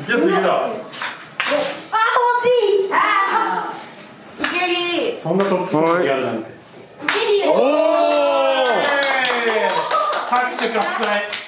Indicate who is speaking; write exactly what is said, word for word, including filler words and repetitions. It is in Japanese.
Speaker 1: じゃあ次だ。
Speaker 2: あ、惜しい。あー、いける。
Speaker 1: そんなトップやるなんて。
Speaker 2: いけるよ。
Speaker 1: おお。拍手喝采。